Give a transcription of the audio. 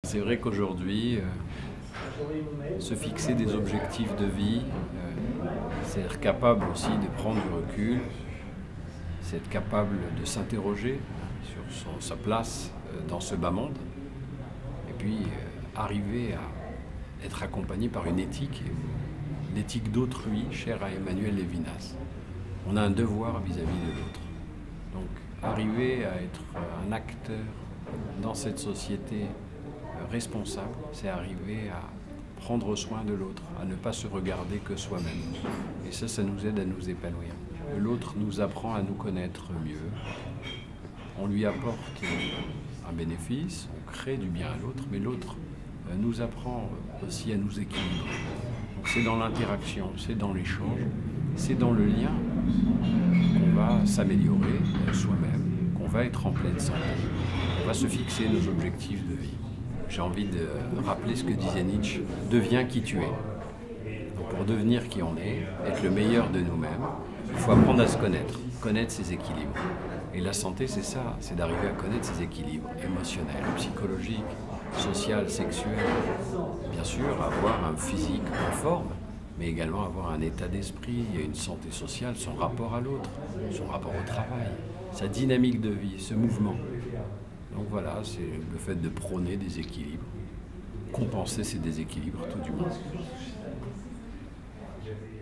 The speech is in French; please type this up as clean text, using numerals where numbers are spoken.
C'est vrai qu'aujourd'hui, se fixer des objectifs de vie, c'est être capable aussi de prendre du recul, c'est être capable de s'interroger sur sa place dans ce bas monde, et puis arriver à être accompagné par une éthique, l'éthique d'autrui, chère à Emmanuel Levinas. On a un devoir vis-à-vis de l'autre. Donc arriver à être un acteur dans cette société responsable, c'est arriver à prendre soin de l'autre, à ne pas se regarder que soi-même. Et ça nous aide à nous épanouir. L'autre nous apprend à nous connaître mieux. On lui apporte un bénéfice, on crée du bien à l'autre, mais l'autre nous apprend aussi à nous équilibrer. Donc c'est dans l'interaction, c'est dans l'échange, c'est dans le lien qu'on va s'améliorer soi-même, qu'on va être en pleine santé, qu'on va se fixer nos objectifs de vie. J'ai envie de rappeler ce que disait Nietzsche, « Deviens qui tu es ». Donc pour devenir qui on est, être le meilleur de nous-mêmes, il faut apprendre à se connaître ses équilibres. Et la santé, c'est ça, c'est d'arriver à connaître ses équilibres émotionnels, psychologiques, social, sexuel. Bien sûr, avoir un physique en forme, mais également avoir un état d'esprit, une santé sociale, son rapport à l'autre, son rapport au travail, sa dynamique de vie, ce mouvement. Donc voilà, c'est le fait de prôner des équilibres, compenser ces déséquilibres tout du moins.